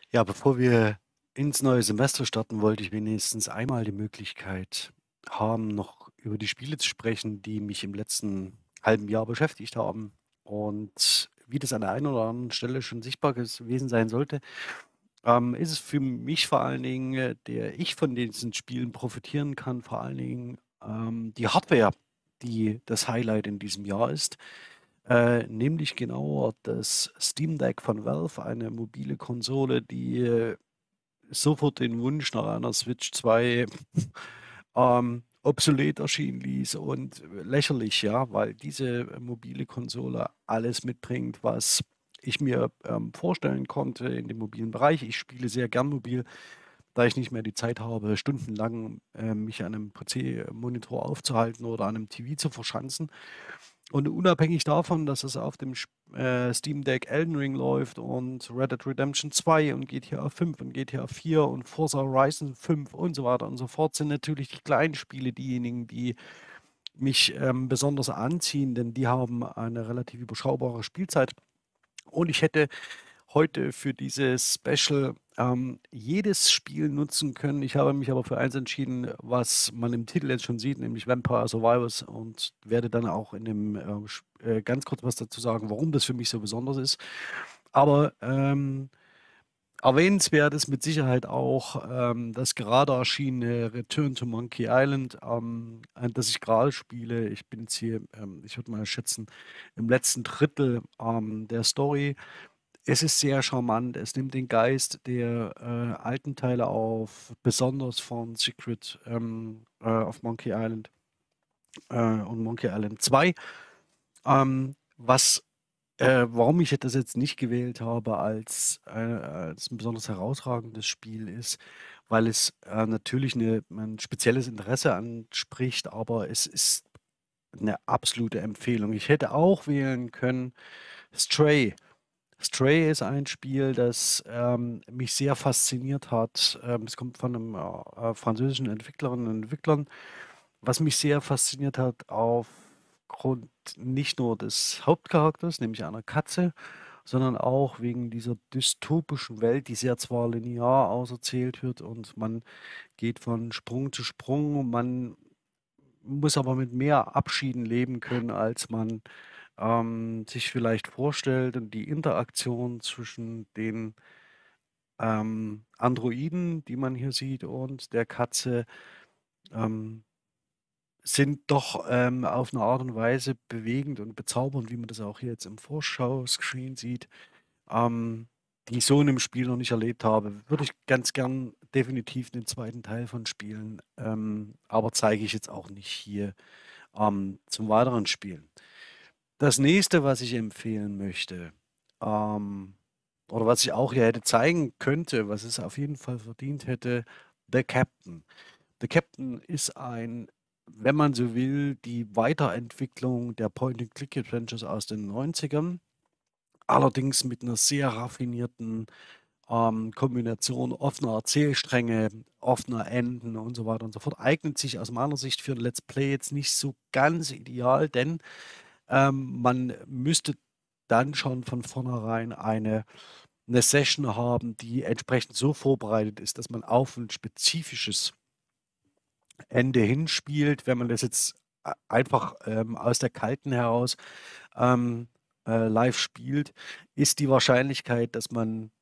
Ja, bevor wir ins neue Semester starten, wollte ich wenigstens einmal die Möglichkeit haben, noch über die Spiele zu sprechen, die mich im letzten halben Jahr beschäftigt haben. Und wie das an der einen oder anderen Stelle schon sichtbar gewesen sein sollte, ist es für mich vor allen Dingen, der ich von diesen Spielen profitieren kann, vor allen Dingen die Hardware, die das Highlight in diesem Jahr ist. Nämlich genauer das Steam Deck von Valve, eine mobile Konsole, die sofort den Wunsch nach einer Switch 2 obsolet erscheinen ließ und lächerlich, ja, weil diese mobile Konsole alles mitbringt, was ich mir vorstellen konnte in dem mobilen Bereich. Ich spiele sehr gern mobil, da ich nicht mehr die Zeit habe, stundenlang mich an einem PC-Monitor aufzuhalten oder an einem TV zu verschanzen. Und unabhängig davon, dass es auf dem Steam Deck Elden Ring läuft und Red Dead Redemption 2 und GTA 5 und GTA 4 und Forza Horizon 5 und so weiter und so fort, sind natürlich die kleinen Spiele diejenigen, die mich besonders anziehen, denn die haben eine relativ überschaubare Spielzeit. Und ich hätte heute für dieses Special jedes Spiel nutzen können. Ich habe mich aber für eins entschieden, was man im Titel jetzt schon sieht, nämlich Vampire Survivors, und werde dann auch in dem ganz kurz was dazu sagen, warum das für mich so besonders ist. Aber erwähnenswert ist mit Sicherheit auch das gerade erschienene Return to Monkey Island, an das ich gerade spiele. Ich bin jetzt hier, ich würde mal schätzen, im letzten Drittel der Story. Es ist sehr charmant. Es nimmt den Geist der alten Teile auf, besonders von Secret of Monkey Island und Monkey Island 2. Warum ich das jetzt nicht gewählt habe als ein besonders herausragendes Spiel ist, weil es natürlich ein spezielles Interesse anspricht, aber es ist eine absolute Empfehlung. Ich hätte auch wählen können Stray. Stray ist ein Spiel, das mich sehr fasziniert hat. Es kommt von einem französischen Entwicklerinnen und Entwicklern, was mich sehr fasziniert hat aufgrund nicht nur des Hauptcharakters, nämlich einer Katze, sondern auch wegen dieser dystopischen Welt, die sehr zwar linear auserzählt wird und man geht von Sprung zu Sprung, man muss aber mit mehr Abschieden leben können, als man sich vielleicht vorstellt. Und die Interaktion zwischen den Androiden, die man hier sieht, und der Katze ähm, sind doch auf eine Art und Weise bewegend und bezaubernd, wie man das auch hier jetzt im Vorschau-Screen sieht, ähm, die ich so in einem Spiel noch nicht erlebt habe. Würde ich ganz gern definitiv den zweiten Teil von spielen, aber zeige ich jetzt auch nicht hier zum weiteren Spielen. Das nächste, was ich empfehlen möchte, ähm, oder was ich auch hier hätte zeigen könnte, was es auf jeden Fall verdient hätte, The Captain. The Captain ist wenn man so will, die Weiterentwicklung der Point-and-Click-Adventures aus den 90ern, allerdings mit einer sehr raffinierten Kombination offener Erzählstränge, offener Enden und so weiter und so fort. Eignet sich aus meiner Sicht für ein Let's Play jetzt nicht so ganz ideal, denn man müsste dann schon von vornherein eine Session haben, die entsprechend so vorbereitet ist, dass man auf ein spezifisches Ende hinspielt. Wenn man das jetzt einfach aus der Kalten heraus ähm, live spielt, ist die Wahrscheinlichkeit, dass man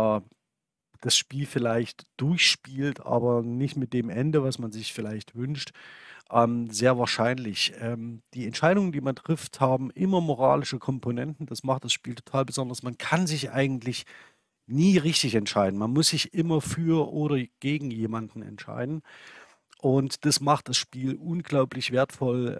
das Spiel vielleicht durchspielt, aber nicht mit dem Ende, was man sich vielleicht wünscht, sehr wahrscheinlich. Die Entscheidungen, die man trifft, haben immer moralische Komponenten. Das macht das Spiel total besonders. Man kann sich eigentlich nie richtig entscheiden. Man muss sich immer für oder gegen jemanden entscheiden. Und das macht das Spiel unglaublich wertvoll.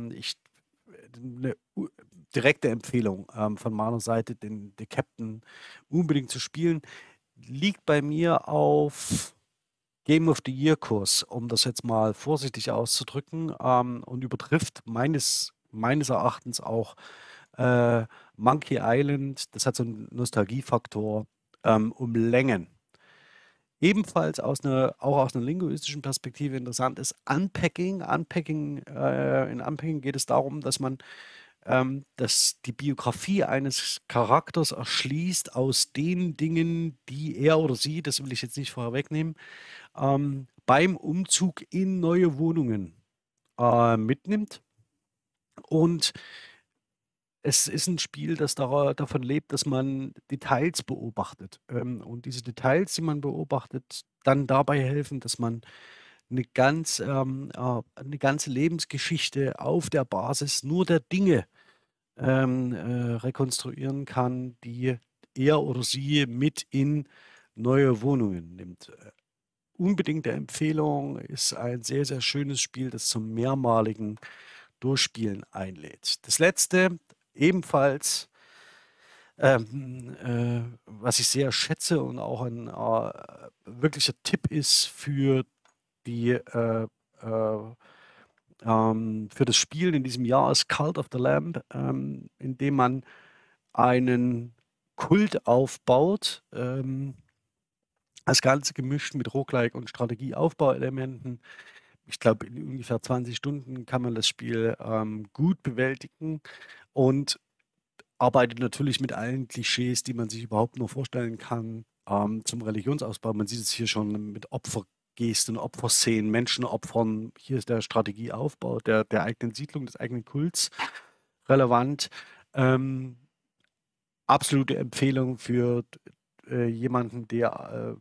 Eine direkte Empfehlung von meiner Seite, den The Captain unbedingt zu spielen. Liegt bei mir auf Game of the Year Kurs, um das jetzt mal vorsichtig auszudrücken, und übertrifft meines Erachtens auch äh, Monkey Island. Das hat so einen Nostalgiefaktor um Längen. Ebenfalls auch aus einer linguistischen Perspektive interessant ist Unpacking. In Unpacking geht es darum, dass man dass die Biografie eines Charakters erschließt aus den Dingen, die er oder sie, das will ich jetzt nicht vorwegnehmen, beim Umzug in neue Wohnungen mitnimmt. Und es ist ein Spiel, das davon lebt, dass man Details beobachtet. Und diese Details, die man beobachtet, dann dabei helfen, dass man 'ne ganze Lebensgeschichte auf der Basis nur der Dinge, rekonstruieren kann, die er oder sie mit in neue Wohnungen nimmt. Unbedingte Empfehlung, ist ein sehr, sehr schönes Spiel, das zum mehrmaligen Durchspielen einlädt. Das Letzte, ebenfalls, was ich sehr schätze und auch ein wirklicher Tipp ist äh, für das Spiel in diesem Jahr, ist Cult of the Lamb, in dem man einen Kult aufbaut, das Ganze gemischt mit Roguelike und Strategieaufbauelementen. Ich glaube, in ungefähr 20 Stunden kann man das Spiel gut bewältigen und arbeitet natürlich mit allen Klischees, die man sich überhaupt nur vorstellen kann, zum Religionsausbau. Man sieht es hier schon mit Opfergesten, Opferszenen, Menschenopfern. Hier ist der Strategieaufbau der eigenen Siedlung, des eigenen Kults relevant. Ähm, Absolute Empfehlung für jemanden, der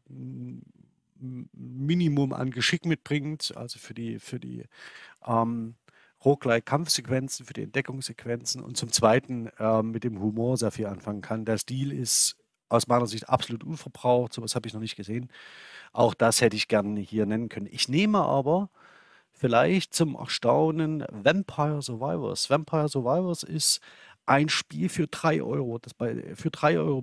Minimum an Geschick mitbringt, also für die ähm, Roguelike-Kampfsequenzen, für die Entdeckungssequenzen und zum Zweiten mit dem Humor sehr viel anfangen kann. Der Stil ist aus meiner Sicht absolut unverbraucht, sowas habe ich noch nicht gesehen. Auch das hätte ich gerne hier nennen können. Ich nehme aber vielleicht zum Erstaunen Vampire Survivors. Vampire Survivors ist ein Spiel für 3 Euro, das für 3 Euro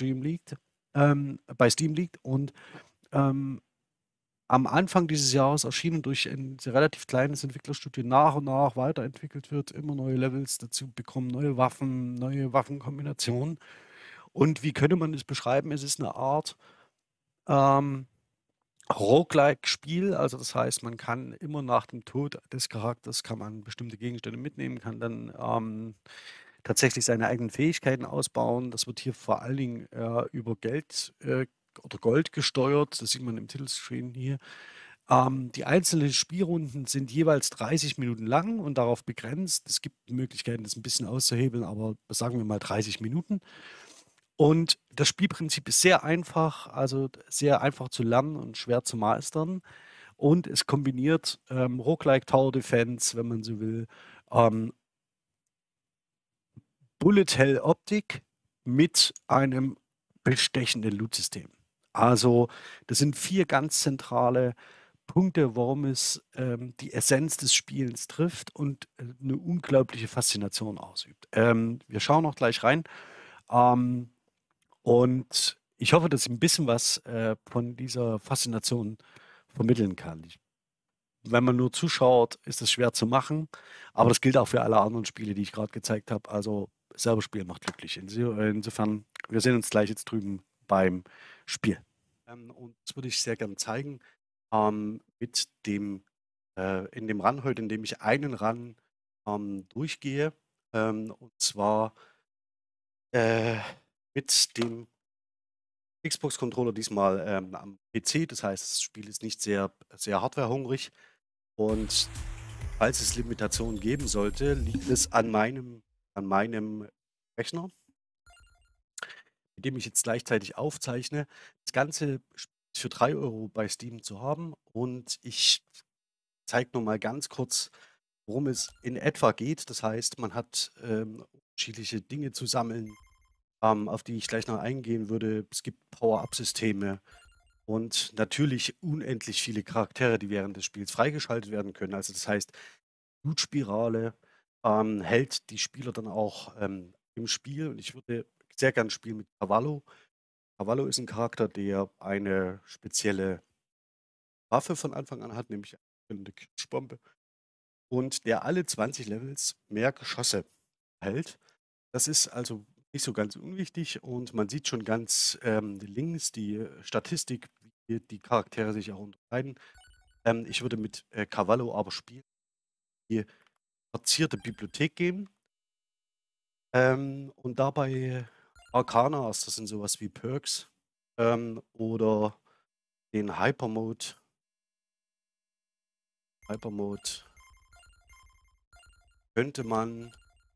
bei Steam liegt und ähm, am Anfang dieses Jahres erschienen durch ein relativ kleines Entwicklerstudio nach und nach weiterentwickelt wird, immer neue Levels dazu bekommen, neue Waffen, neue Waffenkombinationen. Und wie könnte man es beschreiben? Es ist eine Art ähm, Roguelike-Spiel, also das heißt, man kann immer nach dem Tod des Charakters kann man bestimmte Gegenstände mitnehmen, kann dann tatsächlich seine eigenen Fähigkeiten ausbauen. Das wird hier vor allen Dingen über Geld oder Gold gesteuert. Das sieht man im Titelscreen hier. Die einzelnen Spielrunden sind jeweils 30 Minuten lang und darauf begrenzt. Es gibt Möglichkeiten, das ein bisschen auszuhebeln, aber sagen wir mal 30 Minuten. Und das Spielprinzip ist sehr einfach, also sehr einfach zu lernen und schwer zu meistern. Und es kombiniert Roguelike Tower Defense, wenn man so will, ähm, Bullet Hell Optik mit einem bestechenden Loot-System. Also, das sind 4 ganz zentrale Punkte, warum es die Essenz des Spielens trifft und 'ne unglaubliche Faszination ausübt. Wir schauen auch gleich rein. Ähm, und ich hoffe, dass ich ein bisschen was von dieser Faszination vermitteln kann. Wenn man nur zuschaut, ist es schwer zu machen, aber das gilt auch für alle anderen Spiele, die ich gerade gezeigt habe. Also, selber spielen macht glücklich. Insofern, wir sehen uns gleich jetzt drüben beim Spiel. Und das würde ich sehr gerne zeigen, mit dem in dem Run heute, indem ich einen Run durchgehe, und zwar äh, mit dem Xbox-Controller diesmal am PC. Das heißt, das Spiel ist nicht sehr, sehr hardwarehungrig. Und falls es Limitationen geben sollte, liegt es an meinem Rechner, mit dem ich jetzt gleichzeitig aufzeichne. Das Ganze ist für 3 Euro bei Steam zu haben und ich zeige nur mal ganz kurz, worum es in etwa geht. Das heißt, man hat unterschiedliche Dinge zu sammeln, auf die ich gleich noch eingehen würde. Es gibt Power-Up-Systeme und natürlich unendlich viele Charaktere, die während des Spiels freigeschaltet werden können. Also das heißt, Blutspirale hält die Spieler dann auch im Spiel. Und ich würde sehr gern spielen mit Cavallo. Cavallo ist ein Charakter, der eine spezielle Waffe von Anfang an hat, nämlich eine Kirschbombe. Und der alle 20 Levels mehr Geschosse hält. Das ist also nicht so ganz unwichtig und man sieht schon ganz links die Statistik, wie die Charaktere sich auch unterscheiden. Ich würde mit Cavallo aber spielen, die verzierte Bibliothek gehen. Und dabei Arcanas, das sind sowas wie Perks, oder den Hyper-Mode könnte man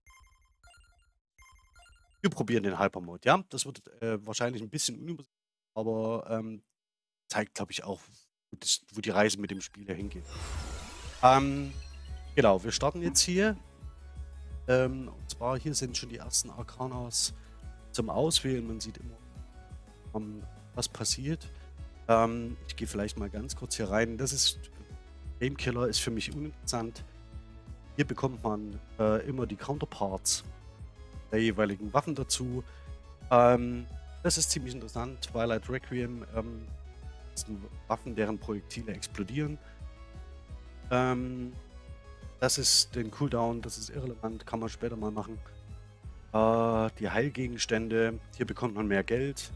wir probieren den Hyper-Mode, ja? Das wird, wahrscheinlich ein bisschen unübersichtlich, aber, zeigt, glaube ich, auch, wo die Reise mit dem Spiel ja hingeht. Ähm, genau, wir starten jetzt hier. Und zwar hier sind schon die ersten Arcanas zum Auswählen. Man sieht immer, was passiert. Ich gehe vielleicht mal ganz kurz hier rein. Das ist Gamekiller ist für mich uninteressant. Hier bekommt man immer die Counterparts der jeweiligen Waffen dazu. Das ist ziemlich interessant. Twilight Requiem sind Waffen, deren Projektile explodieren. Das ist den Cooldown, das ist irrelevant, kann man später mal machen. Die Heilgegenstände, hier bekommt man mehr Geld.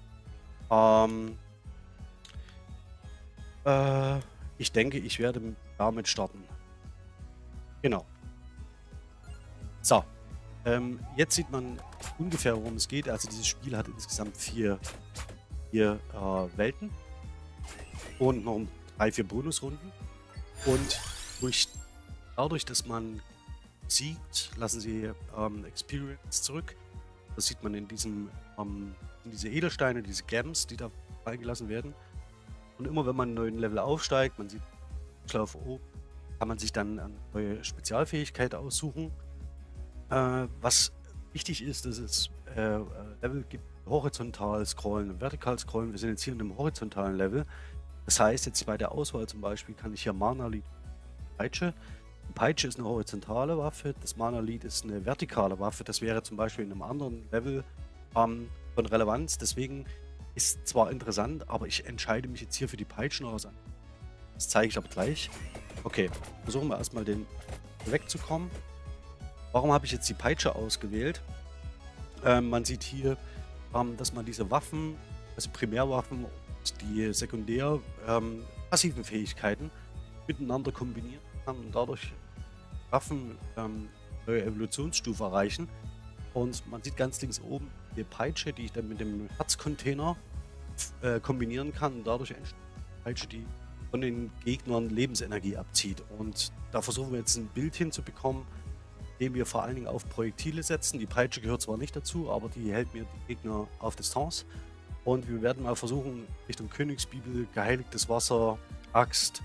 Ich denke, ich werde damit starten. Genau. So. Jetzt sieht man ungefähr, worum es geht. Also dieses Spiel hat insgesamt vier Welten und noch 3, 4 Bonusrunden. Und dadurch, dass man siegt, lassen sie Experience zurück. Das sieht man in diese Edelsteine, diese Gems, die da freigelassen werden. Und immer wenn man einen neuen Level aufsteigt, man sieht Schlauf oben, kann man sich dann eine neue Spezialfähigkeit aussuchen. Was wichtig ist, dass es Level gibt, horizontal scrollen und vertikal scrollen. Wir sind jetzt hier in einem horizontalen Level. Das heißt, jetzt bei der Auswahl zum Beispiel kann ich hier Mana-Lead Peitsche. Die Peitsche ist eine horizontale Waffe, das Mana-Lead ist eine vertikale Waffe. Das wäre zum Beispiel in einem anderen Level von Relevanz. Deswegen ist zwar interessant, aber ich entscheide mich jetzt hier für die Peitschen aus. Das zeige ich aber gleich. Okay, versuchen wir erstmal den wegzukommen. Warum habe ich jetzt die Peitsche ausgewählt? Man sieht hier, dass man diese Waffen, also Primärwaffen und die sekundär passiven Fähigkeiten miteinander kombinieren kann und dadurch Waffen neue Evolutionsstufe erreichen. Und man sieht ganz links oben die Peitsche, die ich dann mit dem Herzcontainer kombinieren kann und dadurch entsteht eine Peitsche, die von den Gegnern Lebensenergie abzieht. Und da versuchen wir jetzt ein Bild hinzubekommen, indem wir vor allen Dingen auf Projektile setzen. Die Peitsche gehört zwar nicht dazu, aber die hält mir die Gegner auf Distanz. Und wir werden mal versuchen, Richtung Königsbibel, geheiligtes Wasser, Axt,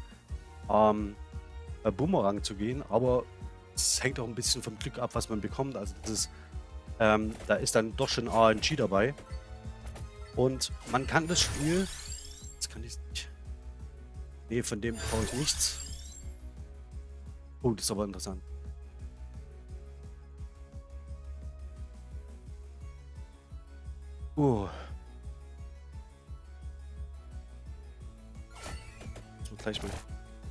Bumerang zu gehen. Aber es hängt auch ein bisschen vom Glück ab, was man bekommt. Also das ist, da ist dann doch schon RNG dabei. Und man kann das Spiel... Jetzt kann ich es nicht... Nee, von dem brauche ich nichts. Oh, das ist aber interessant. So, gleich mal.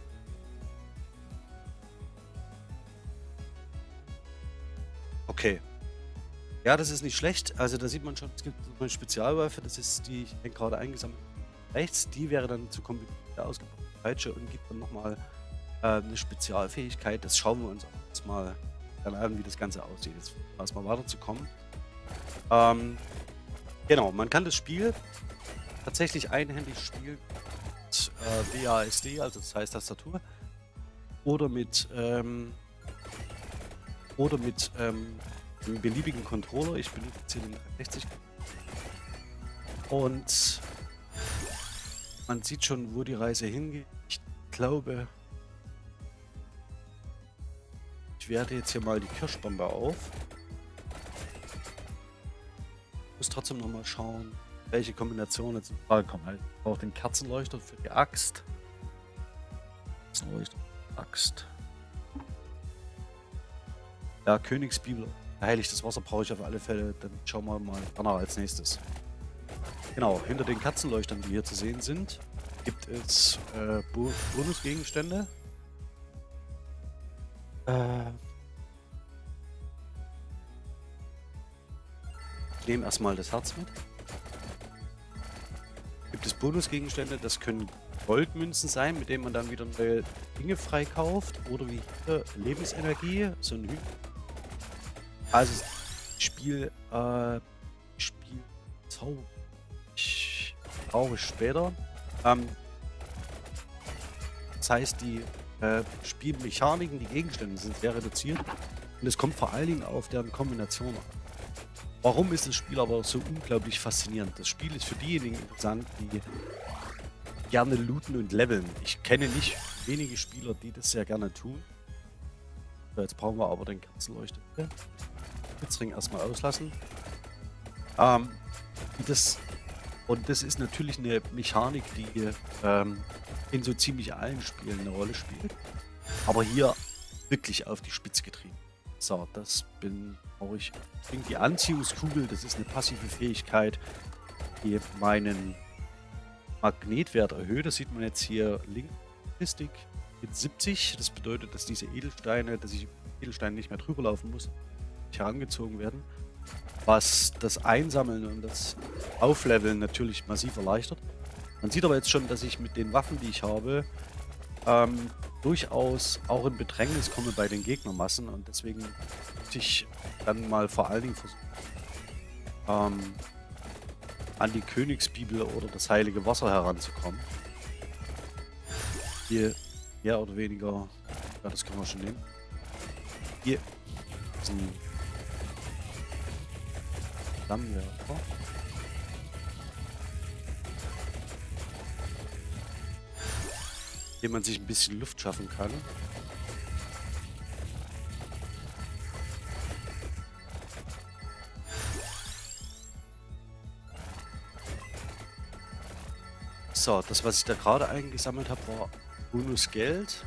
Okay. Ja, das ist nicht schlecht. Also da sieht man schon, es gibt so eine Spezialwaffe, das ist die, ich denke gerade eingesammelt rechts, die wäre dann zu kombinieren ausgebaute Peitsche und gibt dann nochmal eine Spezialfähigkeit. Das schauen wir uns auch jetzt mal dann an, wie das Ganze aussieht. Jetzt erstmal weiterzukommen. Genau, man kann das Spiel tatsächlich einhändig spielen mit WASD, also das heißt Tastatur, oder mit einem beliebigen Controller. Ich benutze jetzt hier den 360. Und man sieht schon, wo die Reise hingeht. Ich glaube, ich werte jetzt hier mal die Kirschbombe auf. Ich muss trotzdem noch mal schauen, welche Kombination jetzt in Frage kommt. Ich brauche den Kerzenleuchter für die Axt. Kerzenleuchter, Axt. Ja, Königsbibel, heiligtes Wasser brauche ich auf alle Fälle. Dann schauen wir mal danach als nächstes. Genau, hinter den Katzenleuchtern, die hier zu sehen sind, gibt es Bonusgegenstände. Ich nehme erstmal das Herz mit. Gibt es Bonusgegenstände, das können Goldmünzen sein, mit denen man dann wieder neue Dinge freikauft. Oder wie hier Lebensenergie, so ein Hügel. Also Spiel, Spiel Zauber. Ich brauche später. Das heißt, die Spielmechaniken, die Gegenstände sind sehr reduziert. Und es kommt vor allen Dingen auf deren Kombination an. Warum ist das Spiel aber so unglaublich faszinierend? Das Spiel ist für diejenigen interessant, die gerne looten und leveln. Ich kenne nicht wenige Spieler, die das sehr gerne tun. So, jetzt brauchen wir aber den Kerzenleuchter. Blitzring erstmal auslassen. Das ist natürlich eine Mechanik, die in so ziemlich allen Spielen eine Rolle spielt. Aber hier wirklich auf die Spitze getrieben. So, das brauche ich. Die Anziehungskugel, das ist eine passive Fähigkeit, die meinen Magnetwert erhöht. Das sieht man jetzt hier links. Statistik mit 70. Das bedeutet, dass diese Edelsteine, dass ich Edelsteine nicht mehr drüber laufen muss, nicht herangezogen werden. Was das Einsammeln und das Aufleveln natürlich massiv erleichtert. Man sieht aber jetzt schon, dass ich mit den Waffen, die ich habe, durchaus auch in Bedrängnis komme bei den Gegnermassen und deswegen muss ich dann mal vor allen Dingen versuchen, an die Königsbibel oder das heilige Wasser heranzukommen. Hier mehr oder weniger, ja, das können wir schon nehmen. Hier ist ein Flammenwerfer. Dem man sich ein bisschen Luft schaffen kann. So, das, was ich da gerade eingesammelt habe, war Bonusgeld.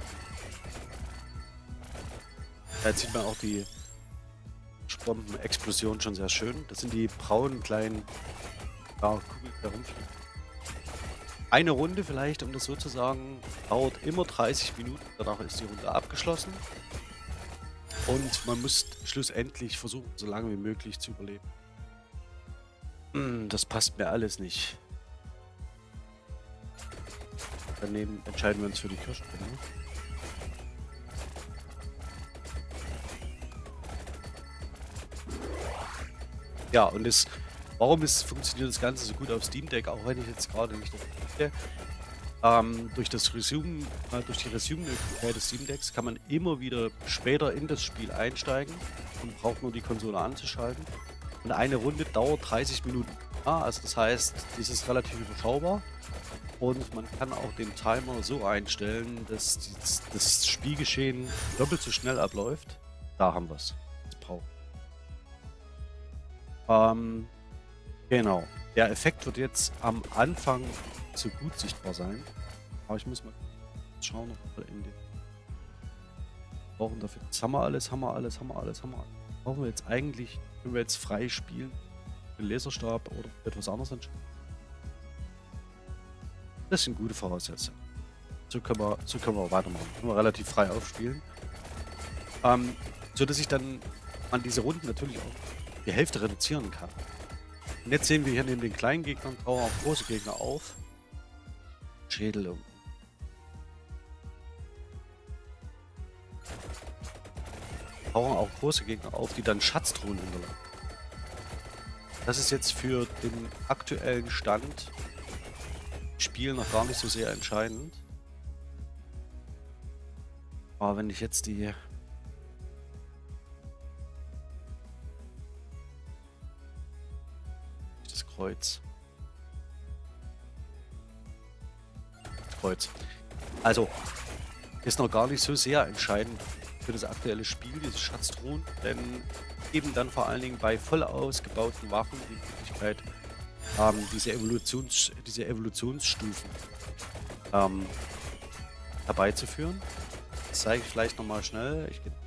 Da jetzt sieht man auch die Bombenexplosion schon sehr schön. Das sind die braunen kleinen Kugeln, die da rumfliegen. Eine Runde vielleicht, um das so zu sagen, dauert immer 30 Minuten. Danach ist die Runde abgeschlossen. Und man muss schlussendlich versuchen, so lange wie möglich zu überleben. Das passt mir alles nicht. Daneben entscheiden wir uns für die Kirschbäume. Ja, und funktioniert das Ganze so gut auf Steam Deck, auch wenn ich jetzt gerade nicht denke. Durch die Resume-Möglichkeit des Steam Decks kann man immer wieder später in das Spiel einsteigen und braucht nur die Konsole anzuschalten. Und eine Runde dauert 30 Minuten. Ja, also das heißt, dies ist relativ überschaubar. Und man kann auch den Timer so einstellen, dass das Spielgeschehen doppelt so schnell abläuft. Da haben wir es. Das braucht. Genau. Der Effekt wird jetzt am Anfang so gut sichtbar sein. Aber ich muss mal schauen, ob wir in den brauchen dafür. Jetzt haben wir alles. Brauchen wir jetzt eigentlich, wenn wir jetzt frei spielen, den Laserstab oder etwas anderes entscheiden? Das sind gute Voraussetzungen. So können wir weitermachen. Können wir relativ frei aufspielen. So dass ich dann an diese Runden natürlich auch die Hälfte reduzieren kann. Und jetzt sehen wir hier neben den kleinen Gegnern tauchen auch große Gegner auf. Schädel. Tauchen auch große Gegner auf, die dann Schatztruhen hinterlassen. Das ist jetzt für den aktuellen Stand Spiel noch gar nicht so sehr entscheidend. Aber wenn ich jetzt das Kreuz. Also ist noch gar nicht so sehr entscheidend für das aktuelle Spiel, diese Schatztruhen, denn eben dann vor allen Dingen bei voll ausgebauten Waffen die Möglichkeit haben, diese Evolutionsstufen herbeizuführen. Das zeige ich vielleicht nochmal schnell.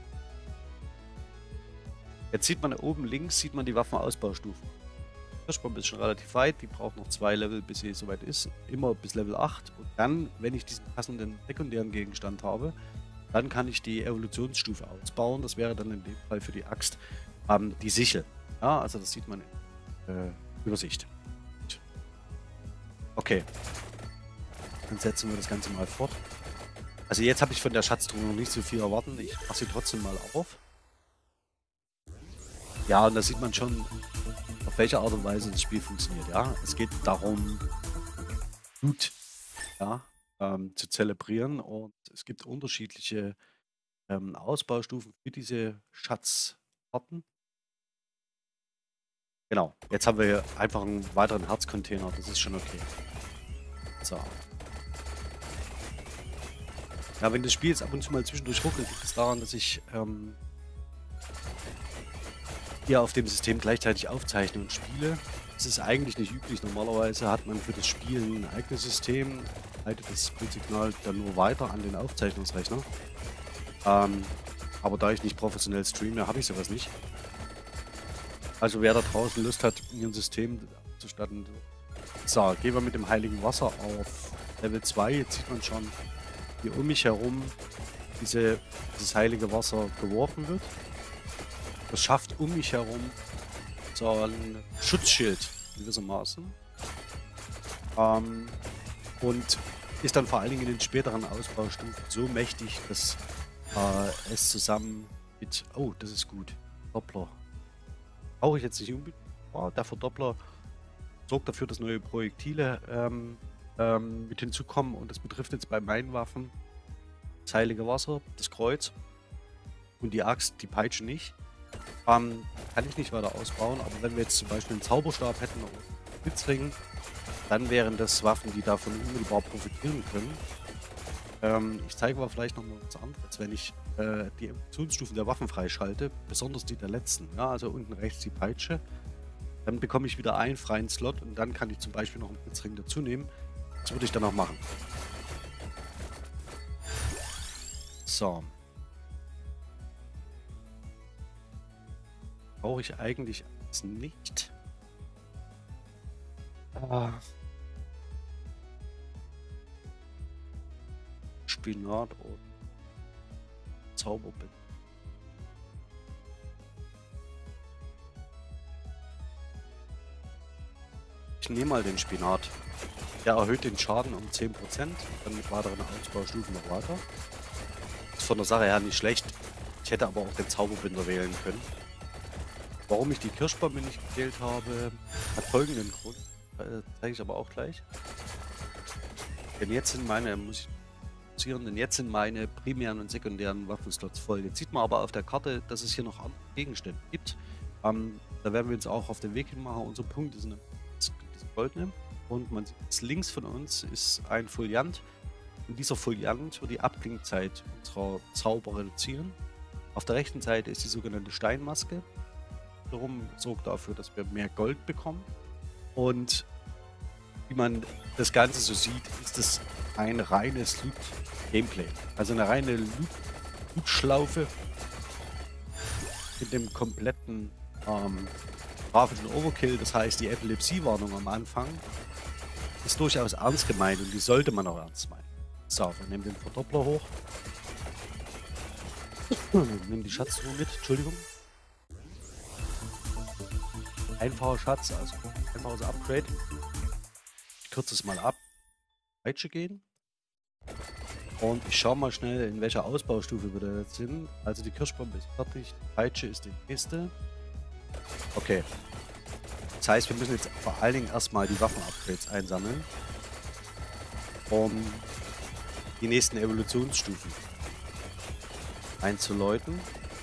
Jetzt sieht man oben links die Waffenausbaustufen. Die Kirschbombe ist schon relativ weit, die braucht noch 2 Level, bis sie soweit ist. Immer bis Level 8. Und dann, wenn ich diesen passenden sekundären Gegenstand habe, dann kann ich die Evolutionsstufe ausbauen. Das wäre dann in dem Fall für die Axt die Sichel. Ja, also das sieht man in Übersicht. Okay. Dann setzen wir das Ganze mal fort. Also jetzt habe ich von der Schatztruhe noch nicht so viel erwarten. Ich mache sie trotzdem mal auf. Ja, und da sieht man schon, auf welche Art und Weise das Spiel funktioniert. Ja, es geht darum, Blut, ja, zu zelebrieren, und es gibt unterschiedliche Ausbaustufen für diese Schatzarten. Genau, jetzt haben wir hier einfach einen weiteren Herzcontainer, das ist schon okay. So. Ja, wenn das Spiel jetzt ab und zu mal zwischendurch ruckelt, liegt es daran, dass ich hier auf dem System gleichzeitig aufzeichne und spiele. Das ist eigentlich nicht üblich. Normalerweise hat man für das Spiel ein eigenes System, leitet das Bildsignal dann nur weiter an den Aufzeichnungsrechner. Aber da ich nicht professionell streame, habe ich sowas nicht. Also wer da draußen Lust hat, mir ein System auszustatten. So, gehen wir mit dem heiligen Wasser auf Level 2. Jetzt sieht man schon, wie um mich herum dieses heilige Wasser geworfen wird. Das schafft um mich herum so ein Schutzschild gewissermaßen. Und ist dann vor allen Dingen in den späteren Ausbaustufen so mächtig, dass es zusammen mit... Oh, das ist gut. Doppler. Brauche ich jetzt nicht unbedingt. Oh, der Verdoppler sorgt dafür, dass neue Projektile mit hinzukommen. Und das betrifft jetzt bei meinen Waffen das heilige Wasser, das Kreuz und die Axt, die Peitsche nicht. Kann ich nicht weiter ausbauen, aber wenn wir jetzt zum Beispiel einen Zauberstab hätten oder einen Blitzring, dann wären das Waffen, die davon unmittelbar profitieren können. Ich zeige aber vielleicht nochmal was anderes, wenn ich die Evolutionsstufen der Waffen freischalte, besonders die der letzten. Ja, also unten rechts die Peitsche, dann bekomme ich wieder einen freien Slot und dann kann ich zum Beispiel noch einen Blitzring dazu nehmen. Das würde ich dann auch machen. So. Brauche ich eigentlich alles nicht. Spinat und Zauberbild. Ich nehme mal den Spinat. Der erhöht den Schaden um 10%, dann mit weiteren Ausbaustufen noch weiter. Ist von der Sache her nicht schlecht. Ich hätte aber auch den Zauberbinder wählen können. Warum ich die Kirschbombe nicht gewählt habe, hat folgenden Grund. Zeige ich aber auch gleich. Denn jetzt sind meine, jetzt sind meine primären und sekundären Waffenslots voll. Jetzt sieht man aber auf der Karte, dass es hier noch andere Gegenstände gibt. Da werden wir uns auch auf den Weg hin machen. Unser Punkt ist diese goldene. Und man sieht, links von uns ist ein Foliant. Und dieser Foliant wird die Abklingzeit unserer Zauber reduzieren. Auf der rechten Seite ist die sogenannte Steinmaske. Darum sorgt dafür, dass wir mehr Gold bekommen. Und wie man das Ganze so sieht, ist es ein reines Loot-Gameplay. Also eine reine Loot-Schlaufe mit dem kompletten grafischen Overkill. Das heißt, die Epilepsie-Warnung am Anfang ist durchaus ernst gemeint und die sollte man auch ernst meinen. So, wir nehmen den Verdoppler hoch. Nehmen die Schatztruhe mit, Entschuldigung. Einfacher Schatz, also einfaches Upgrade. Ich kürze es mal ab. Peitsche gehen. Und ich schaue mal schnell, in welcher Ausbaustufe wir da jetzt sind. Also die Kirschbombe ist fertig, die Peitsche ist die nächste. Okay. Das heißt, wir müssen jetzt vor allen Dingen erstmal die Waffen-Upgrades einsammeln. Um die nächsten Evolutionsstufen einzuläuten.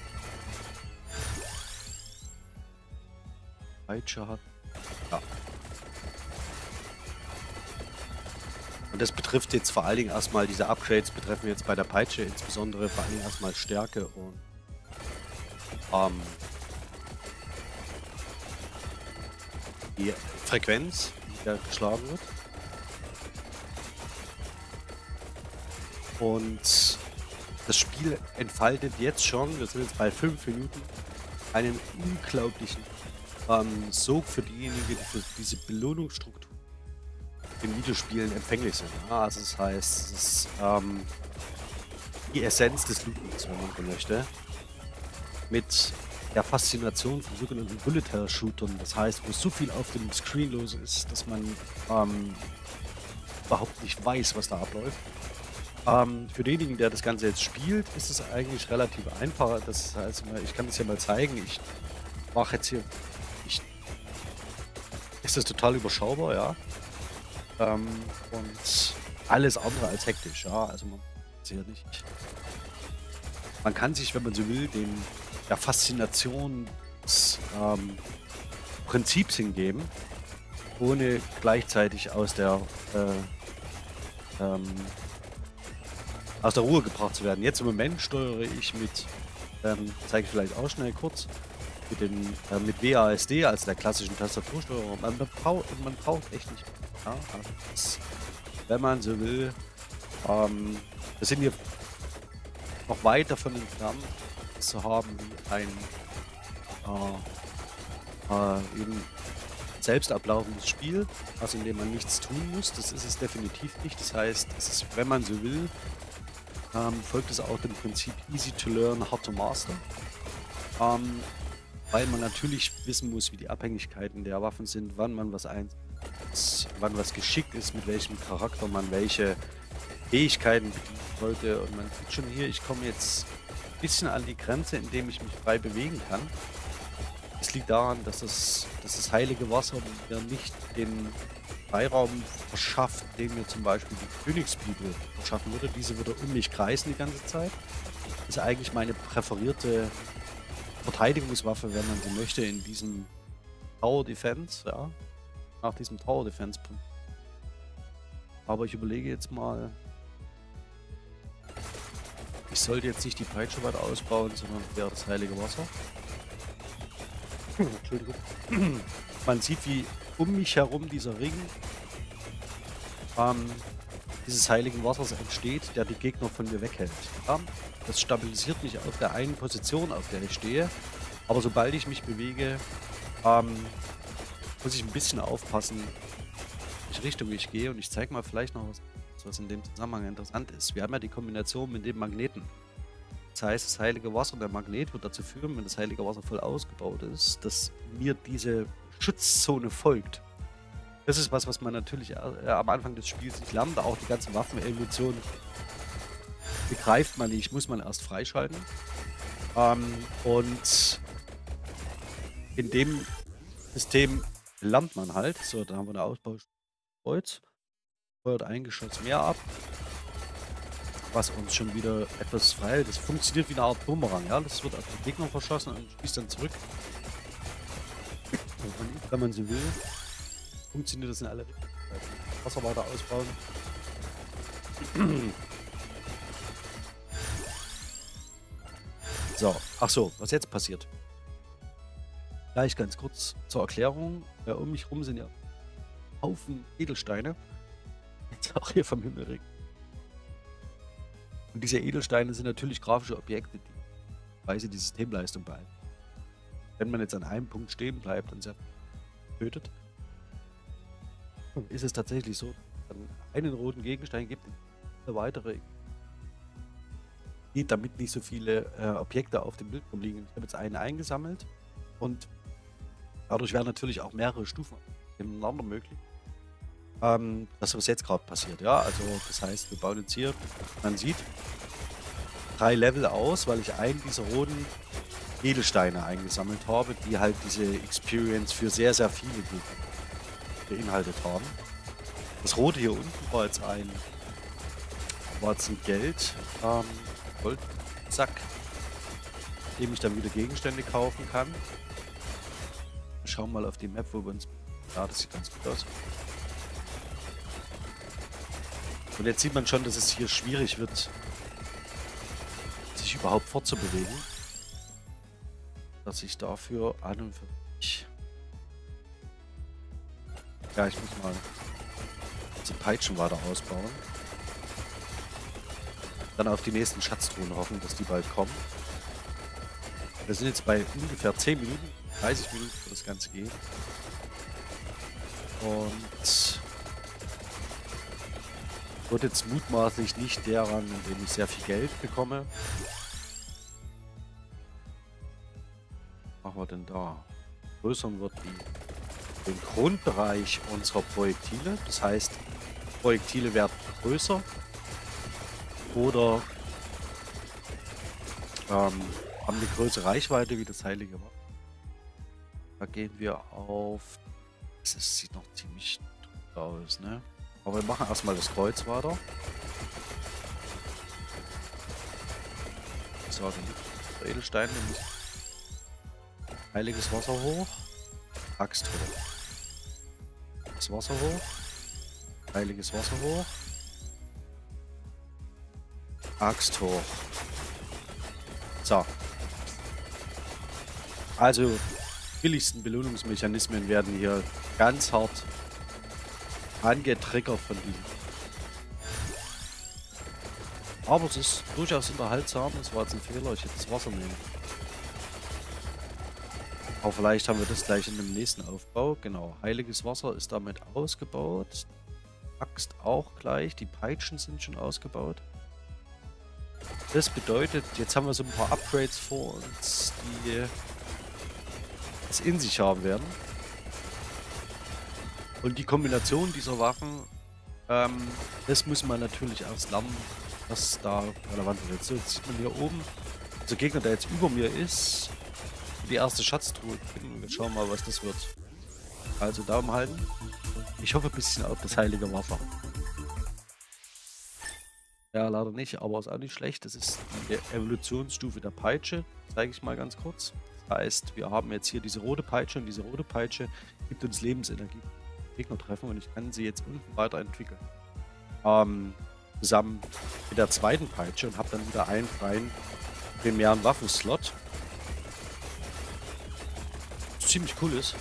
Peitsche hat. Ja. Und das betrifft jetzt vor allen Dingen erstmal, diese Upgrades betreffen jetzt bei der Peitsche insbesondere vor allen Dingen erstmal Stärke und die Frequenz, die da geschlagen wird. Und das Spiel entfaltet jetzt schon, wir sind jetzt bei 5 Minuten, einen unglaublichen Sog für diejenigen, die für diese Belohnungsstruktur in Videospielen empfänglich sind. Ja, also das heißt, es ist die Essenz des Lootings, wenn man so möchte. Mit der Faszination von sogenannten Bullet-Hell-Shootern. Das heißt, wo so viel auf dem Screen los ist, dass man überhaupt nicht weiß, was da abläuft. Für denjenigen, der das Ganze jetzt spielt, ist es eigentlich relativ einfach. Das heißt, ich kann das ja mal zeigen. Ich mache jetzt hier. Ist das total überschaubar, ja. Und alles andere als hektisch, ja. Also man hier nicht. Man kann sich, wenn man so will, der Faszination des Prinzips hingeben, ohne gleichzeitig aus der Ruhe gebracht zu werden. Jetzt im Moment steuere ich mit, zeige ich vielleicht auch schnell kurz, mit WASD, also der klassischen Tastatursteuerung. Man braucht echt nicht. Ja, also wenn man so will, wir sind hier noch weit davon entfernt, zu haben wie ein eben selbst ablaufendes Spiel, also in dem man nichts tun muss. Das ist es definitiv nicht. Das heißt, es ist, wenn man so will, folgt es auch dem Prinzip easy to learn, hard to master. Weil man natürlich wissen muss, wie die Abhängigkeiten der Waffen sind, wann man was einsetzt, wann was geschickt ist, mit welchem Charakter man welche Fähigkeiten bedienen sollte. Und man sieht schon hier, ich komme jetzt ein bisschen an die Grenze, indem ich mich frei bewegen kann. Es liegt daran, dass das heilige Wasser mir nicht den Freiraum verschafft, den mir zum Beispiel die Königsbibel verschaffen würde. Diese würde um mich kreisen die ganze Zeit. Das ist eigentlich meine präferierte Verteidigungswaffe, wenn man sie möchte, in diesem Tower Defense, ja. Nach diesem Tower Defense Punkt. Aber ich überlege jetzt mal, ich sollte jetzt nicht die Peitsche weit ausbauen, sondern wäre das heilige Wasser. Entschuldigung. Man sieht, wie um mich herum dieser Ring dieses heiligen Wassers entsteht, der die Gegner von mir weghält. Ja? Das stabilisiert mich auf der einen Position, auf der ich stehe. Aber sobald ich mich bewege, muss ich ein bisschen aufpassen, in welche Richtung ich gehe. Und ich zeige mal vielleicht noch was in dem Zusammenhang interessant ist. Wir haben ja die Kombination mit dem Magneten. Das heißt, das heilige Wasser und der Magnet wird dazu führen, wenn das heilige Wasser voll ausgebaut ist, dass mir diese Schutzzone folgt. Das ist was man natürlich am Anfang des Spiels nicht lernt. Auch die ganzen Waffenemotionen begreift man nicht, muss man erst freischalten. Und in dem System lernt man halt. So, da haben wir eine Ausbaukreuz. Feuert ein Geschoss mehr ab. Was uns schon wieder etwas frei. Das funktioniert wie eine Art Bumerang, ja. Das wird auf den Gegner verschossen und schießt dann zurück. Und wenn man so will, funktioniert das in alle Richtungen. Wasser weiter ausbauen. So, ach so, was jetzt passiert. Gleich ganz kurz zur Erklärung. Um mich rum sind ja Haufen Edelsteine. Jetzt auch hier vom Himmel regnet. Und diese Edelsteine sind natürlich grafische Objekte, die weise die Systemleistung behalten. Wenn man jetzt an einem Punkt stehen bleibt und sehr tötet, ist es tatsächlich so, dass es einen roten Gegenstein gibt, eine weitere geht, damit nicht so viele Objekte auf dem Bildschirm liegen. Ich habe jetzt einen eingesammelt und dadurch werden natürlich auch mehrere Stufen nebeneinander möglich. Das, was jetzt gerade passiert, ja, also das heißt, wir bauen jetzt hier, man sieht, 3 Level aus, weil ich einen dieser roten Edelsteine eingesammelt habe, die halt diese Experience für sehr, sehr viele Gegner beinhaltet haben. Das rote hier unten war jetzt ein Goldsack, in dem ich dann wieder Gegenstände kaufen kann. Wir schauen mal auf die Map, wo wir uns... Ja, das sieht ganz gut aus. Und jetzt sieht man schon, dass es hier schwierig wird, sich überhaupt fortzubewegen. Dass ich dafür an und für mich... Ja, ich muss mal die Peitschen weiter ausbauen. Dann auf die nächsten Schatztruhen hoffen, dass die bald kommen. Wir sind jetzt bei ungefähr 10 Minuten, 30 Minuten für das Ganze geht. Und wird jetzt mutmaßlich nicht daran, indem ich sehr viel Geld bekomme. Was machen wir denn da? Größern wird den Grundbereich unserer Projektile. Das heißt, Projektile werden größer oder haben eine größere Reichweite wie das heilige Wasser. Da gehen wir auf... Das sieht noch ziemlich gut aus, ne? Aber wir machen erstmal das Kreuz weiter. So, dann Edelstein. Heiliges Wasser hoch. Axt hoch. Das Wasser hoch. Heiliges Wasser hoch. Axt hoch. So. Also, billigsten Belohnungsmechanismen werden hier ganz hart angetriggert von ihm. Aber es ist durchaus unterhaltsam. Es war jetzt ein Fehler. Ich hätte das Wasser nehmen. Aber vielleicht haben wir das gleich in dem nächsten Aufbau. Genau. Heiliges Wasser ist damit ausgebaut. Axt auch gleich. Die Peitschen sind schon ausgebaut. Das bedeutet, jetzt haben wir so ein paar Upgrades vor uns, die es in sich haben werden. Und die Kombination dieser Waffen, das muss man natürlich erst lernen, was da relevant wird. So, jetzt sieht man hier oben, der Gegner, der jetzt über mir ist, die erste Schatztruhe. Wir schauen mal, was das wird. Also Daumen halten. Ich hoffe ein bisschen auf das heilige Wasser. Ja, leider nicht, aber ist auch nicht schlecht. Das ist die Evolutionsstufe der Peitsche. Zeige ich mal ganz kurz. Das heißt, wir haben jetzt hier diese rote Peitsche und diese rote Peitsche gibt uns Lebensenergie. Gegner treffen und ich kann sie jetzt unten weiterentwickeln. Zusammen mit der zweiten Peitsche und habe dann wieder einen freien primären Waffenslot. Was ziemlich cool ist.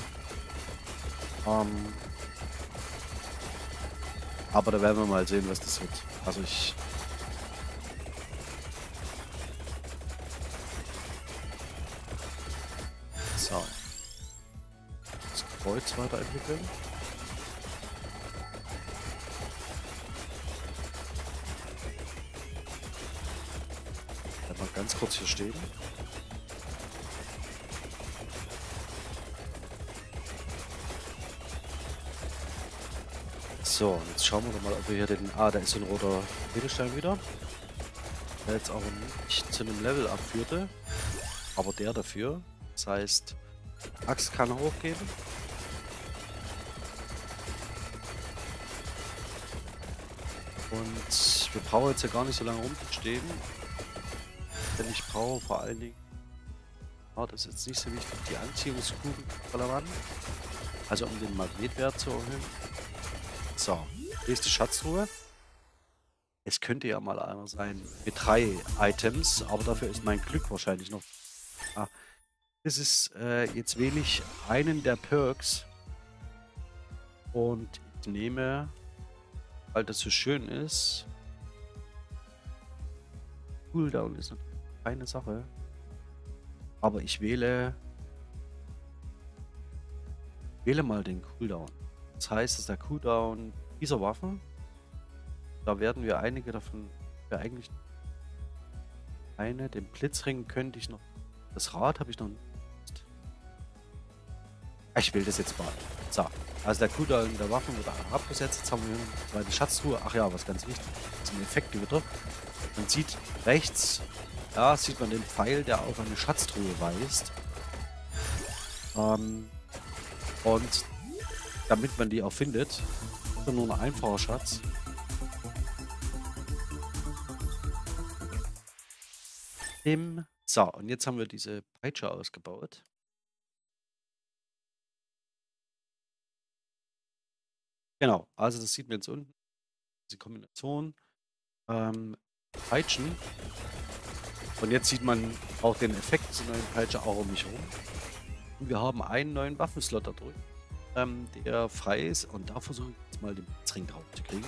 Aber da werden wir mal sehen, was das wird. Also ich... So. Das Kreuz weiterentwickeln. Mal ganz kurz hier stehen. So, jetzt schauen wir doch mal, ob wir hier den... Ah, da ist so ein roter Edelstein wieder. Der jetzt aber nicht zu einem Level abführte. Aber der dafür. Das heißt, Axt kann hochgehen. Und wir brauchen jetzt ja gar nicht so lange rumstehen. Denn ich brauche vor allen Dingen... Oh, das ist jetzt nicht so wichtig. Die Anziehungskugeln relevant. Also um den Magnetwert zu erhöhen. So, nächste Schatztruhe. Es könnte ja mal einer sein mit 3 Items, aber dafür ist mein Glück wahrscheinlich noch... Ah, das ist, jetzt wähle ich einen der Perks und ich nehme, weil das so schön ist, Cooldown ist eine Sache, aber ich wähle mal den Cooldown. Das heißt, dass der Cooldown dieser Waffen, da werden wir einige davon, eigentlich den Blitzring könnte ich noch, das Rad habe ich noch nicht. Ich will das jetzt mal. So, also der Cooldown der Waffen wird abgesetzt. Jetzt haben wir eine zweite Schatztruhe. Ach ja, was ganz wichtig, das ist ein Effektgewitter. Man sieht rechts, da sieht man den Pfeil, der auf eine Schatztruhe weist. Und damit man die auch findet, ist nur ein einfacher Schatz. So, und jetzt haben wir diese Peitsche ausgebaut. Genau, also das sieht man jetzt unten. Diese Kombination. Peitschen. Und jetzt sieht man auch den Effekt dieser neuen Peitsche auch um mich herum. Und wir haben einen neuen Waffenslot da drüben, der frei ist. Und da versuche ich jetzt mal den Blitzring drauf zu kriegen.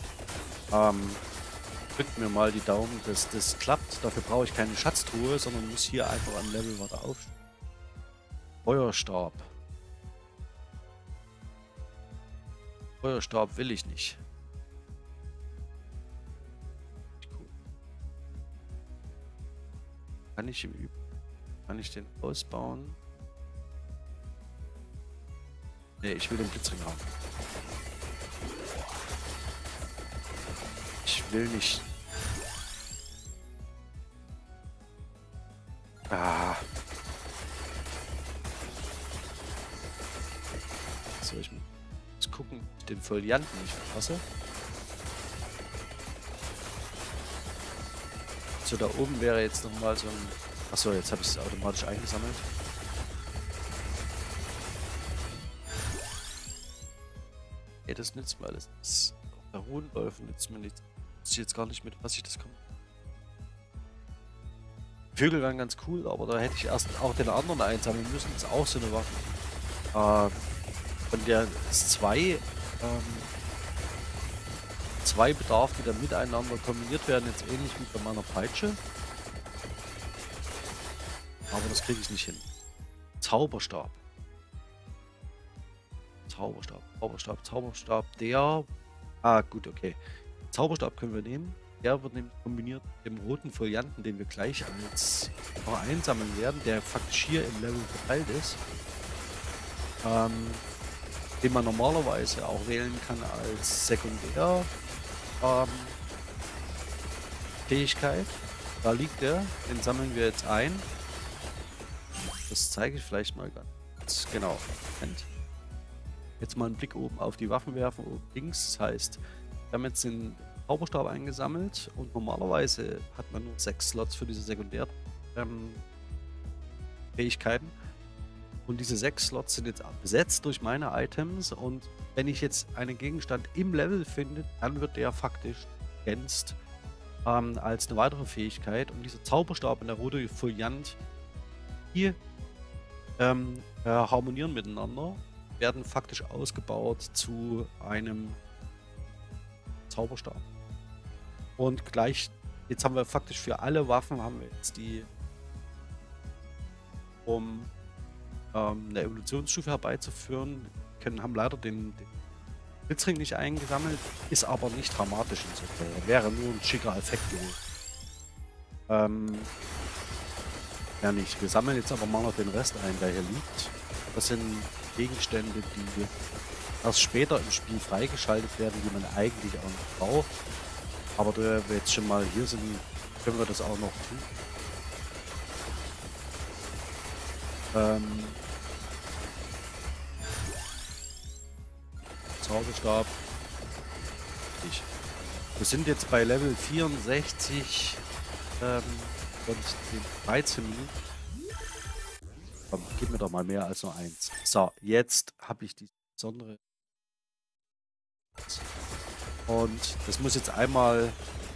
Drückt mir mal die Daumen, dass das klappt. Dafür brauche ich keine Schatztruhe, sondern muss hier einfach am Level weiter aufstehen. Feuerstab. Feuerstab will ich nicht. Cool. Kann ich im Übrigen, kann ich den ausbauen? Ne, ich will den Blitzring haben. Ich will nicht. Ah. Folianten nicht verpasse. So, da oben wäre jetzt nochmal so ein... Achso, jetzt habe ich es automatisch eingesammelt. Ey, das nützt mir alles. Das der Hohenläufen nützt mir nichts. Ich weiß jetzt gar nicht, mit was ich das komme. Vögel waren ganz cool, aber da hätte ich erst auch den anderen einsammeln müssen. Das ist auch so eine Waffe. Von der es zwei Bedarf, die dann miteinander kombiniert werden, jetzt ähnlich wie bei meiner Peitsche. Aber das kriege ich nicht hin. Zauberstab. Zauberstab, der... Ah, gut, okay. Zauberstab können wir nehmen. Der wird nämlich kombiniert mit dem roten Folianten, den wir gleich als noch einsammeln werden, der faktisch hier im Level verteilt ist. Den man normalerweise auch wählen kann als Sekundär Fähigkeit. Da liegt der, den sammeln wir jetzt ein. Das zeige ich vielleicht mal ganz genau. Jetzt mal einen Blick oben auf die Waffen werfen, oben links. Das heißt, wir haben jetzt den Zauberstab eingesammelt und normalerweise hat man nur 6 Slots für diese Sekundärfähigkeiten. Und diese 6 Slots sind jetzt besetzt durch meine Items und wenn ich jetzt einen Gegenstand im Level finde, dann wird der faktisch ergänzt als eine weitere Fähigkeit. Und dieser Zauberstab und der rote Foliant, die harmonieren miteinander, werden faktisch ausgebaut zu einem Zauberstab. Und gleich, jetzt haben wir faktisch für alle Waffen, haben wir jetzt die, um eine Evolutionsstufe herbeizuführen, haben leider den Blitzring nicht eingesammelt, ist aber nicht dramatisch insofern. Wäre nur ein schicker Effekt gewesen. Ja nicht. Wir sammeln jetzt aber mal noch den Rest ein, der hier liegt. Das sind Gegenstände, die erst später im Spiel freigeschaltet werden, die man eigentlich auch nicht braucht. Aber da wir jetzt schon mal hier sind, können wir das auch noch tun. Zauberstab. Wir sind jetzt bei Level 64 und 13 Minuten. Komm, gib mir doch mal mehr als nur 1. So, jetzt habe ich die besondere. Und das muss jetzt einmal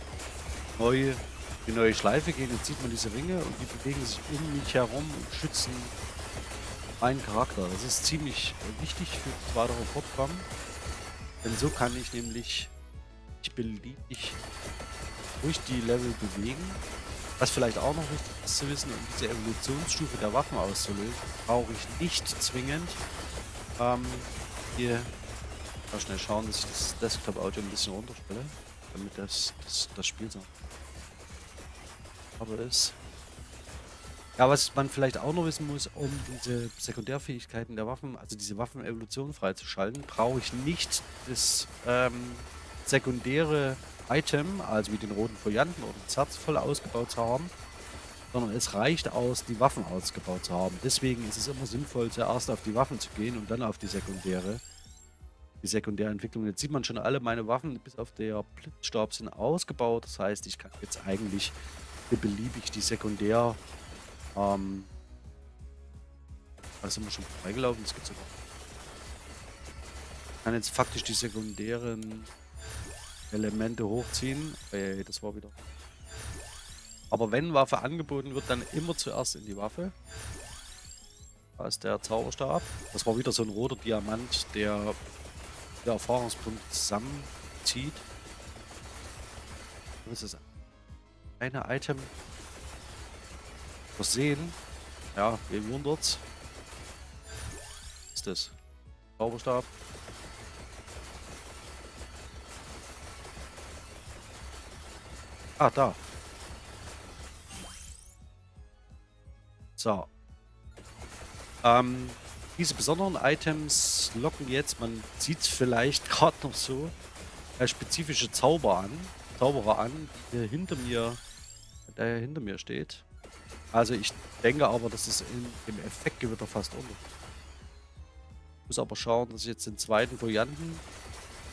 die neue Schleife gehen. Jetzt sieht man diese Ringe und die bewegen sich um mich herum und schützen meinen Charakter. Das ist ziemlich wichtig für das weitere Fortkommen. Denn so kann ich nämlich beliebig durch die Level bewegen. Was vielleicht auch noch wichtig ist zu wissen, um diese Evolutionsstufe der Waffen auszulösen, brauche ich nicht zwingend hier mal schnell schauen, dass ich das Desktop-Audio ein bisschen runterstelle, damit das Spiel so aber ist. Ja, was man vielleicht auch noch wissen muss, um diese Sekundärfähigkeiten der Waffen, also diese Waffenevolution freizuschalten, brauche ich nicht das sekundäre Item, also wie den roten Folianten oder das Herz voll ausgebaut zu haben, sondern es reicht aus, die Waffen ausgebaut zu haben. Deswegen ist es immer sinnvoll, zuerst auf die Waffen zu gehen und dann auf die sekundäre Entwicklung. Jetzt sieht man schon, alle meine Waffen bis auf der Blitzstab sind ausgebaut. Das heißt, ich kann jetzt eigentlich beliebig die Sekundär da sind wir schon vorbeigelaufen, das gibt's sogar. Ich kann jetzt faktisch die sekundären Elemente hochziehen. Das war wieder. Aber wenn Waffe angeboten wird, dann immer zuerst in die Waffe. Da ist der Zauberstab. Das war wieder so ein roter Diamant, der Erfahrungspunkte zusammenzieht. Das ist eine Item versehen. Ja, wem wundert's? Was ist das? Zauberstab. Ah, da. So. Diese besonderen Items locken jetzt, man sieht es vielleicht gerade noch so, spezifische Zauberer an, der hinter mir steht. Also ich denke aber, dass es im Effektgewitter fast unter. Ich muss aber schauen, dass ich jetzt den zweiten Folianten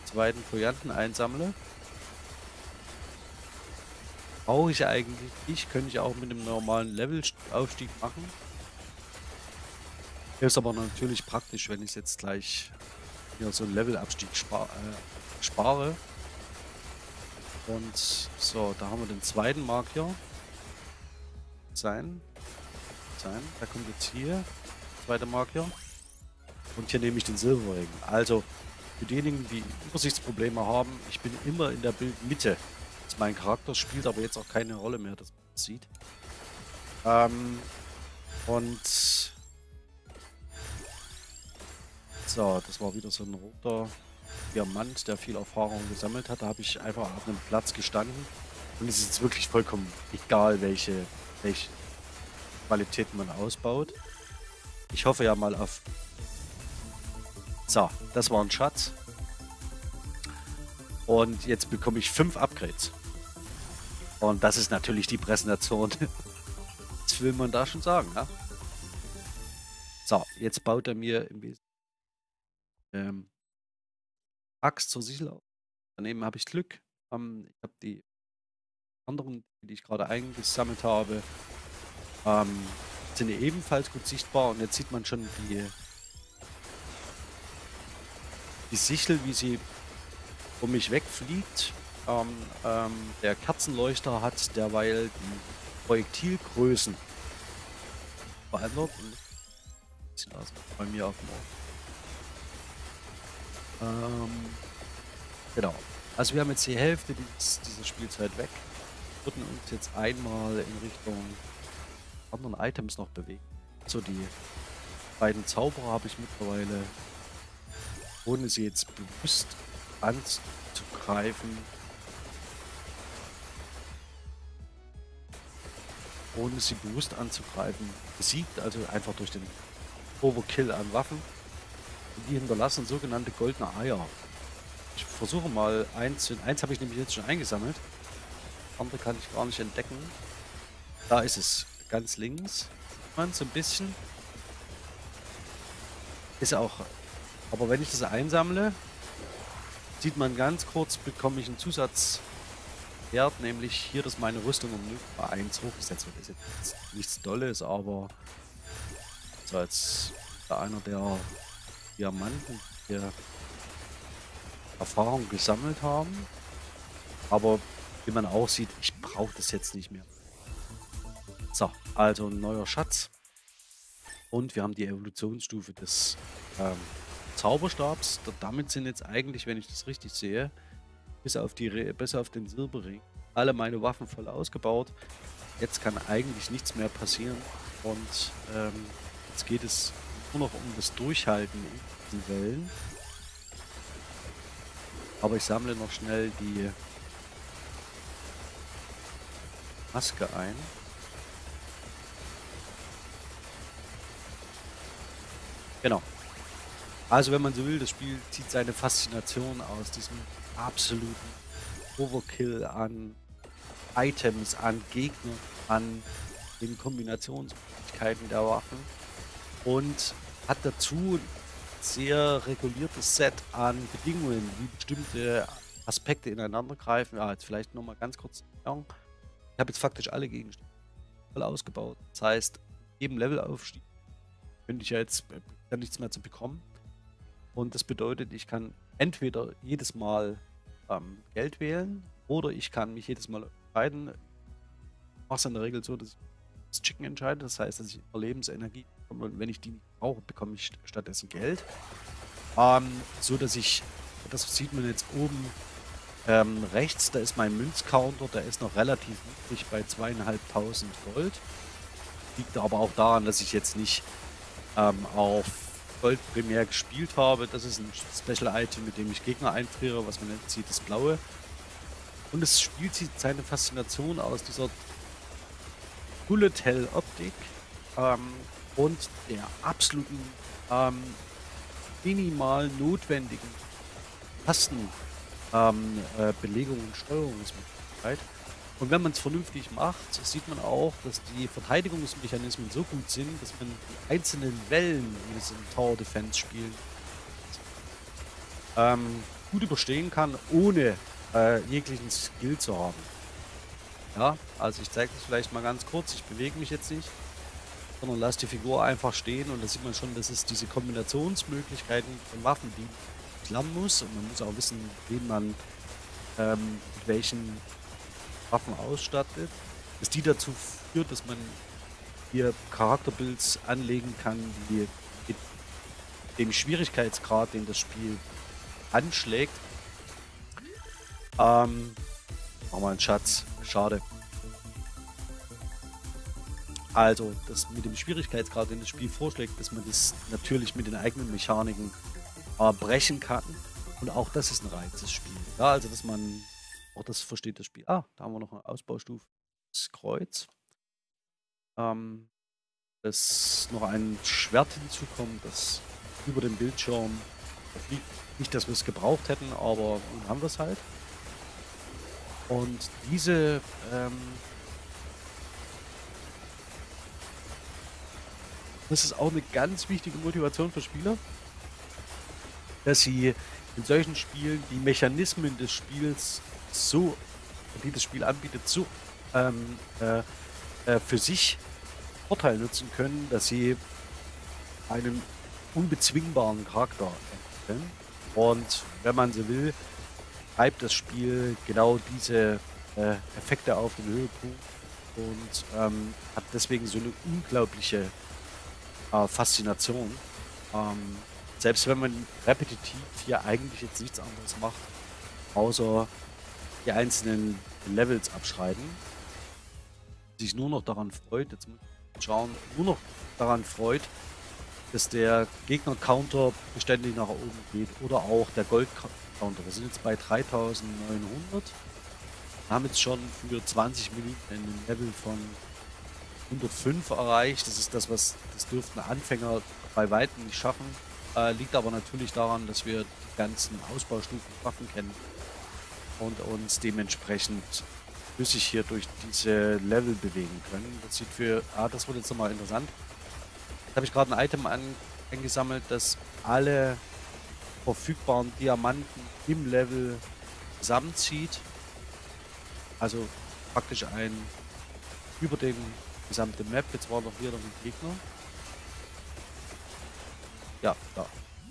zweiten Provianten einsammle. Brauche ich eigentlich nicht, könnte ich auch mit einem normalen Levelaufstieg machen. Ist aber natürlich praktisch, wenn ich jetzt gleich hier so einen Levelabstieg spare. Und so, da haben wir den zweiten Marker. Sein. Der kommt jetzt hier. Zweiter Marker. Und hier nehme ich den Silberring. Also, für diejenigen, die Übersichtsprobleme haben, ich bin immer in der Bildmitte. Mein Charakter spielt aber jetzt auch keine Rolle mehr, dass man das sieht. Und so, das war wieder so ein roter Diamant, der viel Erfahrung gesammelt hat. Da habe ich einfach auf einem Platz gestanden. Und es ist jetzt wirklich vollkommen egal, welche Qualität man ausbaut. Ich hoffe ja mal auf... So, das war ein Schatz. Und jetzt bekomme ich 5 Upgrades. Und das ist natürlich die Präsentation. Was will man da schon sagen, ja? So, jetzt baut er mir im Wesentlichen Axt zur Sichel auf. Daneben habe ich Glück. Ich habe die anderen, die ich gerade eingesammelt habe, sind ebenfalls gut sichtbar. Und jetzt sieht man schon die Sichel, wie sie um mich wegfliegt. Der Kerzenleuchter hat derweil die Projektilgrößen verändert. Und sieht aus bei mir auf dem Ohr. Genau. Also wir haben jetzt die Hälfte dieser Spielzeit weg. Wir würden uns jetzt einmal in Richtung anderen Items noch bewegen. So, die beiden Zauberer habe ich mittlerweile, ohne sie jetzt bewusst anzugreifen, besiegt, also einfach durch den Overkill an Waffen. Und die hinterlassen sogenannte goldene Eier. Ich versuche mal eins habe ich nämlich jetzt schon eingesammelt. Andere kann ich gar nicht entdecken. Da ist es, ganz links. Sieht man so ein bisschen. Ist auch, aber wenn ich das einsammle, sieht man ganz kurz, bekomme ich einen Zusatzwert, nämlich hier, dass meine Rüstung um 0,1 hochgesetzt wird. Das ist jetzt nichts Dolles, aber so als einer der Diamanten, der Erfahrung gesammelt haben. Aber wie man auch sieht, ich brauche das jetzt nicht mehr. So, also ein neuer Schatz. Und wir haben die Evolutionsstufe des Zauberstabs. Damit sind jetzt eigentlich, wenn ich das richtig sehe, bis auf den Silberring, alle meine Waffen voll ausgebaut. Jetzt kann eigentlich nichts mehr passieren. Und jetzt geht es nur noch um das Durchhalten in diesen Wellen. Aber ich sammle noch schnell die Maske ein. Genau. Also wenn man so will, das Spiel zieht seine Faszination aus diesem absoluten Overkill an Items, an Gegnern, an den Kombinationsmöglichkeiten der Waffen und hat dazu ein sehr reguliertes Set an Bedingungen, wie bestimmte Aspekte ineinander greifen. Ja, jetzt vielleicht nochmal ganz kurz. Ich habe jetzt faktisch alle Gegenstände voll ausgebaut. Das heißt, jedem Levelaufstieg könnte ich ja jetzt nichts mehr zu bekommen. Und das bedeutet, ich kann entweder jedes Mal Geld wählen oder ich kann mich jedes Mal entscheiden. Ich mache es in der Regel so, dass ich das Chicken entscheide. Das heißt, dass ich Lebensenergie bekomme und wenn ich die nicht brauche, bekomme ich stattdessen Geld. So dass ich, das sieht man jetzt oben rechts, da ist mein Münzcounter, der ist noch relativ niedrig bei 2.500 Gold. Liegt aber auch daran, dass ich jetzt nicht auf Gold primär gespielt habe. Das ist ein Special Item, mit dem ich Gegner einfriere, was man jetzt sieht, das blaue. Und das Spiel zieht seine Faszination aus dieser Bullet Hell Optik und der absoluten minimal notwendigen Tastenbelegung und Steuerungsmöglichkeit. Und wenn man es vernünftig macht, sieht man auch, dass die Verteidigungsmechanismen so gut sind, dass man die einzelnen Wellen, wie es im Tower Defense spielen, gut überstehen kann, ohne jeglichen Skill zu haben. Ja, also ich zeige das vielleicht mal ganz kurz. Ich bewege mich jetzt nicht, sondern lasse die Figur einfach stehen und da sieht man schon, dass es diese Kombinationsmöglichkeiten von Waffen, die man lernen muss und man muss auch wissen, wen man mit welchen Waffen ausstattet, dass die dazu führt, dass man hier Charakterbuilds anlegen kann, die mit dem Schwierigkeitsgrad, den das Spiel anschlägt. Machen wir einen Schatz. Schade. Also, das mit dem Schwierigkeitsgrad, den das Spiel vorschlägt, dass man das natürlich mit den eigenen Mechaniken brechen kann. Und auch das ist ein Reiz des Spiels. Ja, also, dass man, auch das versteht das Spiel. Ah, da haben wir noch eine Ausbaustufe. Das Kreuz. Dass noch ein Schwert hinzukommt, das über dem Bildschirm fliegt. Nicht, dass wir es gebraucht hätten, aber nun haben wir es halt. Und diese, das ist auch eine ganz wichtige Motivation für Spieler, dass sie in solchen Spielen die Mechanismen des Spiels so, die das Spiel anbietet, so für sich Vorteil nutzen können, dass sie einen unbezwingbaren Charakter entwickeln. Und wenn man so will, treibt das Spiel genau diese Effekte auf den Höhepunkt und hat deswegen so eine unglaubliche Faszination. Selbst wenn man repetitiv hier eigentlich jetzt nichts anderes macht, außer die einzelnen Levels abschreiben, sich nur noch daran freut, jetzt muss ich schauen, nur noch daran freut, dass der Gegner-Counter beständig nach oben geht oder auch der Gold-Counter. Wir sind jetzt bei 3900. Wir haben jetzt schon für 20 Minuten ein Level von 105 erreicht. Das ist das, das dürften Anfänger bei Weitem nicht schaffen. Liegt aber natürlich daran, dass wir die ganzen Ausbaustufen Waffen kennen und uns dementsprechend flüssig hier durch diese Level bewegen können. Das sieht für, das wird jetzt nochmal interessant. Jetzt habe ich gerade ein Item eingesammelt, das alle verfügbaren Diamanten im Level zusammenzieht. Also praktisch ein über den gesamte Map. Jetzt war noch hier noch ein Gegner. Ja, da.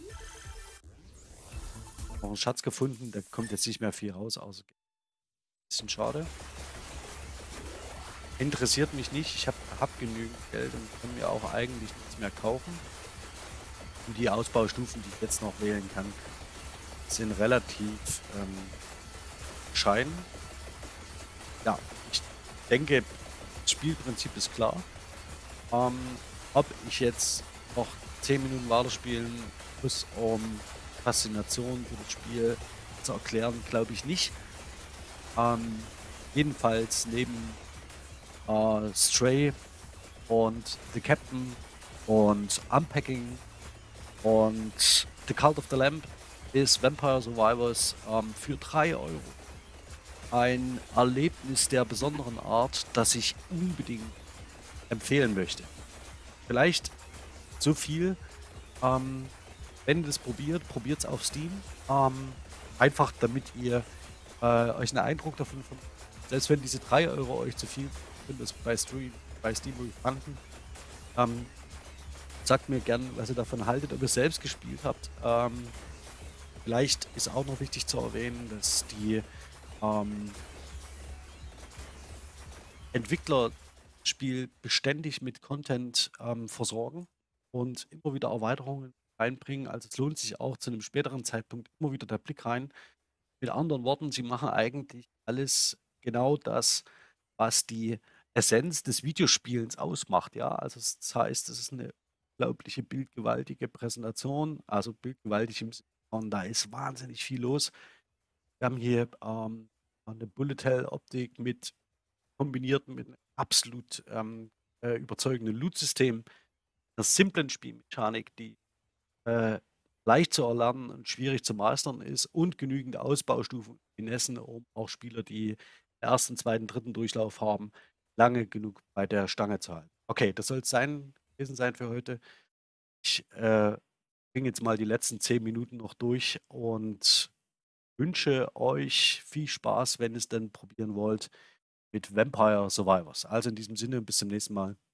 Noch einen Schatz gefunden. Da kommt jetzt nicht mehr viel raus, außer bisschen schade. Interessiert mich nicht. Ich hab genügend Geld und kann mir auch eigentlich nichts mehr kaufen. Und die Ausbaustufen, die ich jetzt noch wählen kann, sind relativ bescheiden. Ja, ich denke, das Spielprinzip ist klar. Ob ich jetzt noch 10 Minuten weiterspielen muss, um Faszination für das Spiel zu erklären, glaube ich nicht. Jedenfalls neben Stray und The Captain und Unpacking und The Cult of the Lamb ist Vampire Survivors für 3 € ein Erlebnis der besonderen Art, das ich unbedingt empfehlen möchte. Vielleicht so viel, wenn ihr das probiert es auf Steam. Einfach damit ihr euch einen Eindruck davon von, selbst wenn diese 3 € euch zu viel sind, das bei Steam fanden, sagt mir gern, was ihr davon haltet, ob ihr selbst gespielt habt. Vielleicht ist auch noch wichtig zu erwähnen, dass die Entwickler das Spiel beständig mit Content versorgen und immer wieder Erweiterungen reinbringen. Also es lohnt sich auch zu einem späteren Zeitpunkt immer wieder der Blick rein. Mit anderen Worten, sie machen eigentlich alles genau das, was die Essenz des Videospielens ausmacht. Ja, also das heißt, es ist eine unglaubliche bildgewaltige Präsentation, also bildgewaltig im Sinne von, da ist wahnsinnig viel los. Wir haben hier eine Bullet Hell Optik mit kombiniert mit einem absolut überzeugenden Loot-System, einer simplen Spielmechanik, die äh, leicht zu erlernen und schwierig zu meistern ist und genügend Ausbaustufen und Finessen, um auch Spieler, die ersten, zweiten, dritten Durchlauf haben, lange genug bei der Stange zu halten. Okay, das soll es gewesen sein für heute. Ich bringe jetzt mal die letzten 10 Minuten noch durch und wünsche euch viel Spaß, wenn ihr's denn probieren wollt, mit Vampire Survivors. Also, in diesem Sinne, bis zum nächsten Mal.